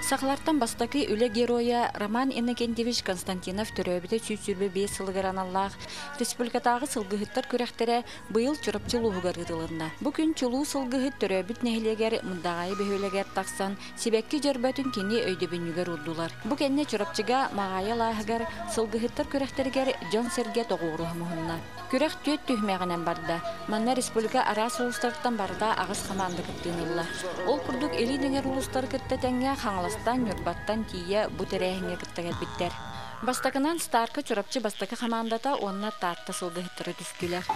Сақлартан бастакы үлі героя Роман Иннокентьевич Константинов төрөбіті сүйсүрбі 5 сылғыран Аллах республикатағы сылғыхыттар көрәқтері бұйыл чұрапчы луғығар ғытылында. Бүкін чулу сылғыхыт төрөбіт нәхілегер мұндағай бөхөлегер тақсан себекки жарбатын кені өйдебінігер ұддулар. Бүкенне чұрапчыға мағая лағығар сылғыхыттар көрәқтергер Джон Серге тоғуыры мұхынна. Көрәқ төт түймәғінен барды. Манна республика ара соғыстарықтан барда ағыз қаманды күттіңілі. Ол күрдік елінігер ұлыстар күттетенге қаңыластан, нүрбаттан тие бұтырәйіне күттігер біттер. Бастакынан старкы чұрапчы бастакы қамандата онына тартты сылғыхыттары түстілер.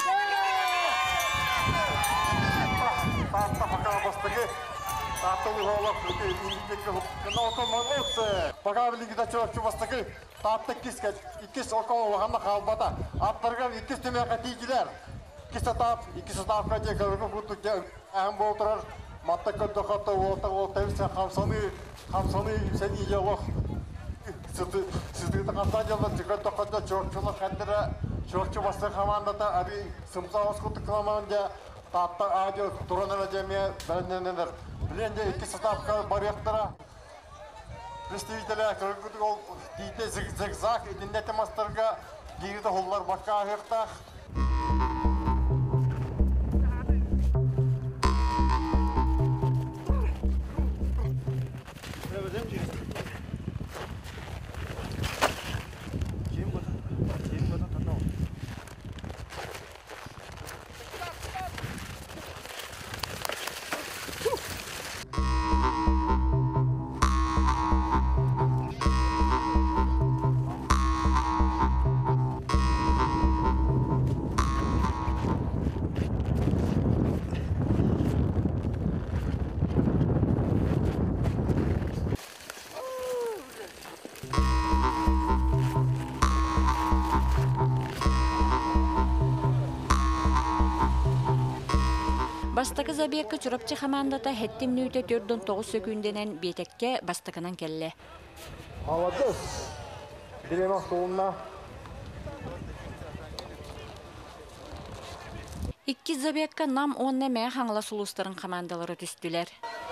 Пока великий чувак бастакы татты кискет, икис околу ханна халбата. Аттарга икис төмө катыгилер. Икис тап кадэ көргө буту ам болтурар. Матта көдө ката ол тевсе хамсаны сени жолох. Сизди таганда жолда көдө ката чорчулар кандыра чорчу бастакы командада аби сымса оскуту команда татта адё туранара жеме бенненер. Бленде икис тапка барыктара. Представители көргөтүк дейте зигзаг идиннете мастарга гириде холлар бакка ахыктах. Бастакы забиякка чурапчы хамандата хеттим нүйте 4-9 секунденен бетекке бастакынан келле. Молодец! Беремақ толына. Икки забиякка нам онна мә хаңла сулустарын командалары түстілер.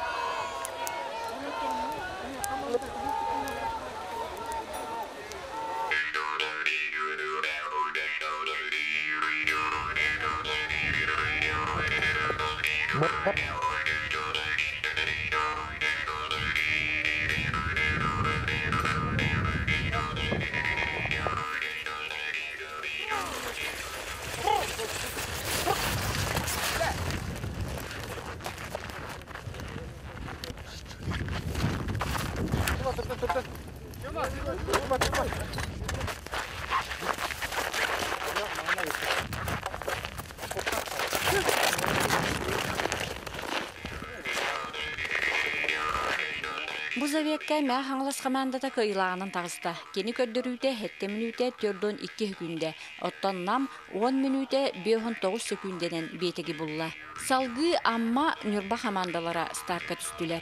Бу завекка мә хаңлас командата кыйлағанын тағыста. Кені көддірүйте 7 минуте 4-2 күнде. Оттан нам 10 минуте 5-9 секунденен бетеги булла. Салгы амма нүрба командалара старка түстілер.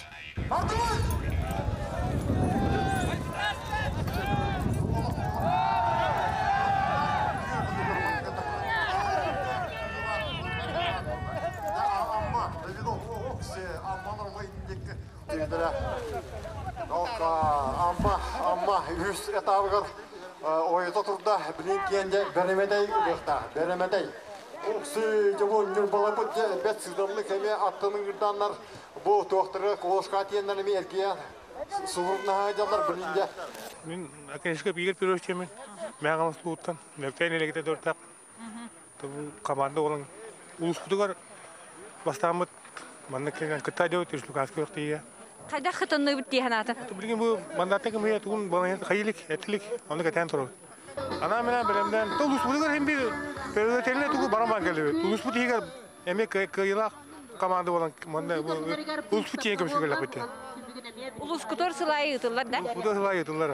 Amma yüz etağıgar oyunda turda bilinkende beremedey uğurda, beremedey. Oksi javon nürbalar bu bet sızdanlı keme attığının gırdanlar bu doktora koloşka tiyenlerine erkeğe suğuruna hacılar bilinde. Мен академический бигер пирожчемен. Мен гамас туттан. Нектен элегите дөртак. Ту команда олон улус кутугар бастамыт. Манна келген кыта деп республикаский вактия. Қайда қытынны бітті ханаты? Билген бу мандатта кем я тугун балан хайылык, этлик, аны катан туру. Ана менен белемден улус кутугар hem bir передетеле тугу бараман келеби. Улус кутугар эме кыйла команда olan манда улус кутугар кем шигелеп кетти. Улус кутор сылайы ытылар да? Кутор сылайы ытылар.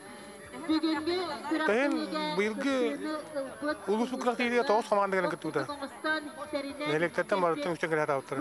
Тен быйылгы улус кутугар тоос команда келен кетти. Электеттен барыптын үчтөн келе атаптыр.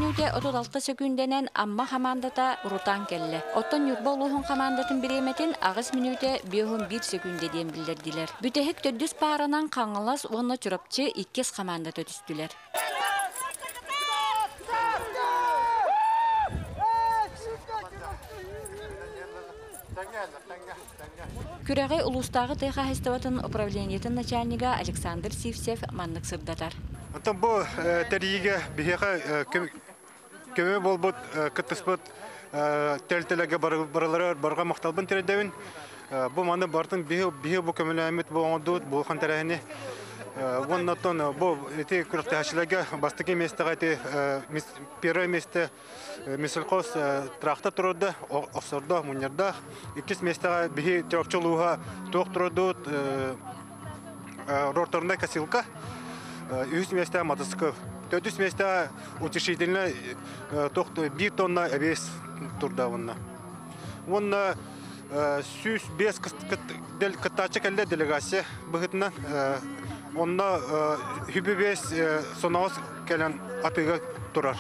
минуте 36 секунденен амма командата урутан келли. Оттон юрба улуһун командатын биреметин агыс минуте 1 секунде ден билдирдилер. Бүтехик төдүс паранан каңылас онна чурапчы 2 командата түстүлер. Күрәгәй улустагы тыйха хестоватын управлениятын начальнига Александр Сивсев маннык сырдатар. Антон бу тәриге бихега көмө болбут кыттыспыт тел-телеге барга макталбын тердебин. Бу маны бартын бихе бу көмөлөмөт бу оңдут бу хантараны. Воннотон бу эти күрәктәшләргә бастыгы местәгә первое место Мисалкос тракта турды, осорда, муньярда. Икис местәгә бихе тракчылуга токтырдут роторная косилка. Үз места мотоцикл. Төдүс места утешительно тохты 1 тонна вес турдавынна. Онна сүз без дел катачы келде делегация быгытна. Онна хүбебес сонаос келен атыга турар.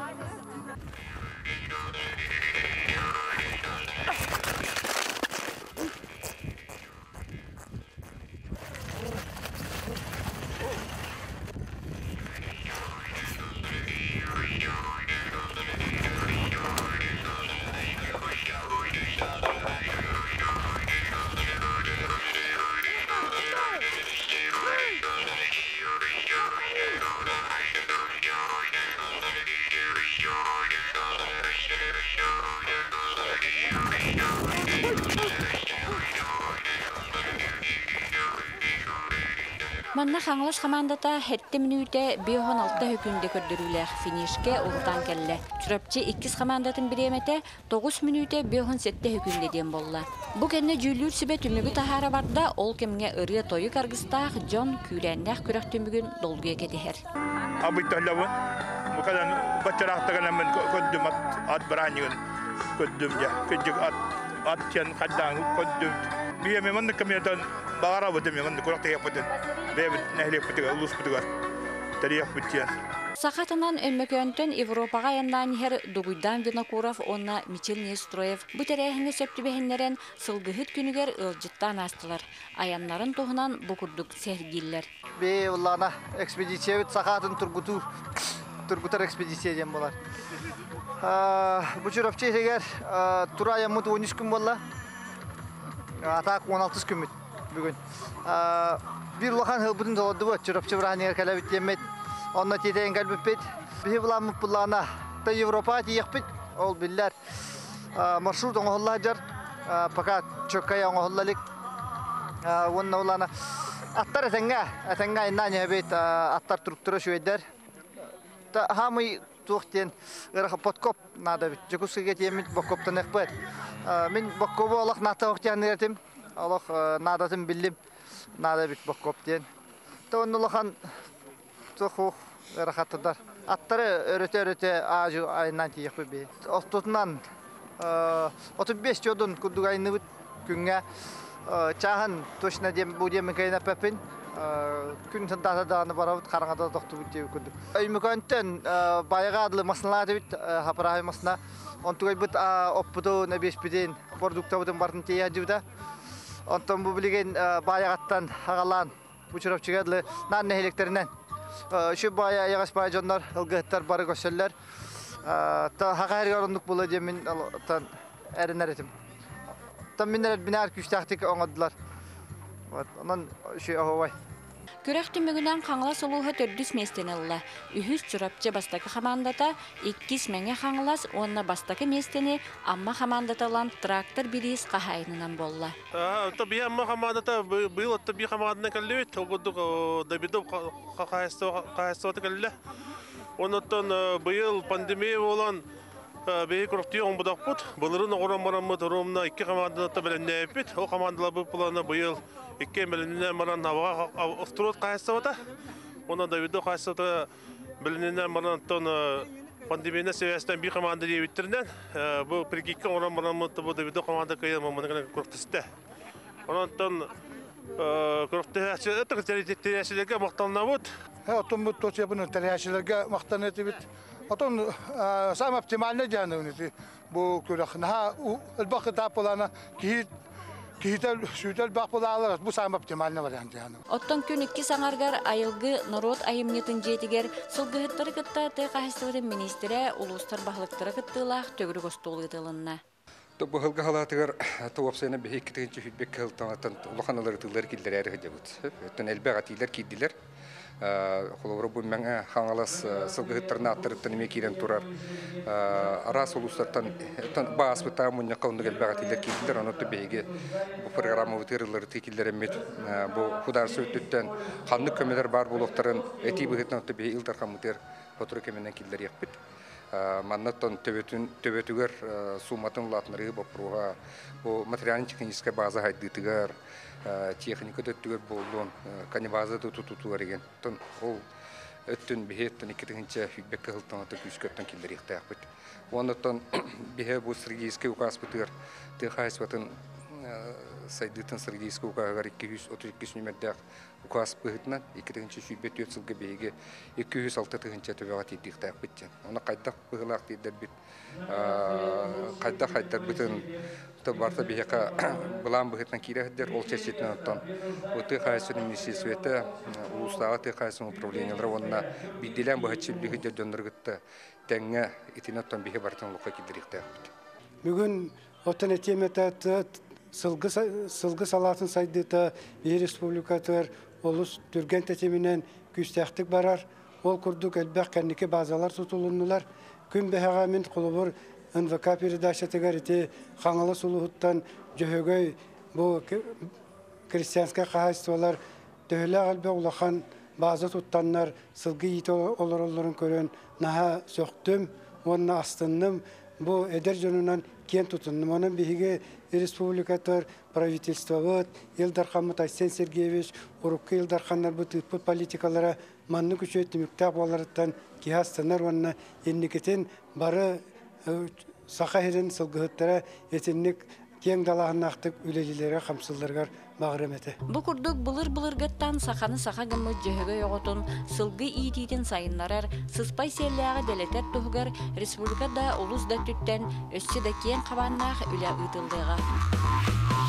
Манна хаңлас командата 7 минуте 16 хүкүндө көрдүрүлөр финишке уртан келли. Чурапчы 2 командатын биремете 9 минуте 17 хүкүндө ден болла. Бу кенне жүлүр сибе түмүгү тахара барда ол кемге ыры тою каргыстаах Джон күләннәх күрәктүмүгүн долгуя кетихер. Абыйталлавы букадан бачарактаган мен көддүм ат бараньын көддүм я көддүк ат тен каддаң көддүм биеме мен кемеден багара бодым мен күрәктә япыдым. Бебит нәһлек битгә улус битгә. Тарих битен. Сахатынан өммөкөнтөн Европага яндан хер Дугуйдан Винокуров онна Мичел Нестроев бу терехине сөптүбехиннерен сылгыхыт күнүгер ылжыттан астылар. Аяннарын тоһунан букурдук сергиллер. Бе уллана экспедиция сахатын тургутар экспедиция дем болар. Бу чурапчы егер турая мут 13 күн болла. Атак 16 күн бүгүн. Bir lokan hılbıdın doludu bu, çırpçı bırakınır kalabit yemet, onunla tiyeten kalbipet. Bir bulanıp bulana, da Avrupa tiyekpet, ol biller. Marşrut onu hollacar, fakat çökkaya onu hollalik. Onunla olana, attar etenga inan yebet, attar turuktura şu eder. Da hamı tuğtiyen, ırkı potkop nada bit, cekuska get yemet bokkoptan ekbet. Min bokkobu olak nata oktiyan neretim, olak nadatim bildim. Nada bit bokkop diyen. Tonulahan tohu rahatlar. Atları örete ağacı ayından tiyekbi be. Ostutundan 35 yodun kudugayını bit günge çahan toşna dem bu dem kayna pepin. Gün tanda dağını baravut karangada doktu bitiyor kudu. Aymukanten bayağı adlı masnalar bit haprahay masna. Ontuğay bit oppudu nebespidin produkta budun barın tiyacıda. Ondan bu bilgin bayağattan hagalan bu çırapçıgadlı nan nehleklerinden şu bayağı yağış baycanlar ılgıhtar barı gösterirler ta hagar yorunduk bulu demin tan erinler etim tam minnet biner küçtaktik onadlar ondan şu havay Күрәктүмүгүнөн каңлас улууга 400 местенелла. Үһүс чурапчы бастакы командата 2 меңе каңлас, онна бастакы местени амма командаталан трактор бирис кахайнынан болла. Таби амма командата быйыл таби командана келлебит, тогудук Давидов кахайстыга келле. Онотон быйыл пандемия болан бей күрәкти он будакпут. Булырын орамарамы торумна 2 командата беленнепит. О командалар бу планы быйыл 2 беленнен маран авага острот кайсыта. Онда Давидов кайсыта беленнен маран тон пандемия себептен би команда дебиттерден бу прикикке орамарамы бу Давидов команда кайма мына күрәктисте. Онтон Көрөктөһәчелерге макталнабыт. Отон бут тот ябын тәрәшеләргә мактан этибит. Отон сам оптимальный җаны бу көрәхнә албакы таплана кихител сүтел бак булалар бу сам оптимальный вариант җаны. Оттон күн 2 саңаргар айылгы народ айымнетін жетігер сылгыһыттары кытта кахыстыры министре улустар бахлыктары кыттылах төгрү гостолыдылынна. Быһылга халатыгар туапсына бехиккетинче фидбек кылтанатын улаханалар тылар киллер әргәбут. Өтен элбәгә тилер кидилер. Холовро бу мәңә хаңалас сылгыттарны аттырыптан эме кирен турар. Арас улустардан баас быта мунья кылны элбәгә тилер кидилер. Аны төбеге бу программа үтерләр тикиллер эмет бу худар сөттән ханны көмеләр бар булыктарын эти быгытны төбе илтар хамутер фотор кеменен киллер якпыт. Маннаттан төбөтүгөр суматын латныры бопруга бу материально-техническая база хайдытыгар техника төттүгөр болдун канибаза тутутугар деген тон ол өттүн бихеттен 2-нче фидбек кылтан күскөттөн килдер ихтаяпыт. Оннан бихе бу стратегический указ бутыр техайсватын сайдытын стратегический указгар 232 нөмердә указ быгытнан 2-нче фидбек өтсөлгө беге 206-нче төбөгә тидихтаяп битте. Аны кайда быгылак дидер бит. Кайда хайдар битен табарта бияка булам быгытнан кирәһдер ол чәчетнән оттан. Уты хайсын министрлыгы улустагы техайсын управлениеләр онна бидилән бәһәчилеге дә дөннәргәттә тәңгә итинаттан бихе бартан лукка кидерихтаяп бит. Бүгін отын этеметат сылгы салатын сайдыта бир республикатыр олус түрген тетеминен күстәхтик барар. Ол курдук элбәк кәннике базалар тутулуннулар. Күн бәһәгә мин кулубур НВК передача тегәрите хаңалы сулуһуттан җөһөгөй бу крестьянская хозяйстволар төһлә албә улахан база туттаннар сылгы ите олоролларын көрөн наһа сөктүм онна астынным бу эдер жөнүнөн кен тутуннум. Анын биһиге республикатыр правительствовыт Илдар Хамат Айсен Сергеевич урукка Илдар Ханнар бу тыппы политикалара манны күчөт мектеп аларыттан киһастанар онна энникетен бары сахахирен сылгыттара этинник кең далаһынактык үлелилерге хамсылларга багырымети. Бу курдук былыр-былыргаттан саханы саха гымы җөһөгө йоготун сылгы иититин сайыннарар сыспай селләгә делетер тугар республикада улус да түттән өссө да кең кабаннах үлә ыйтылдыга.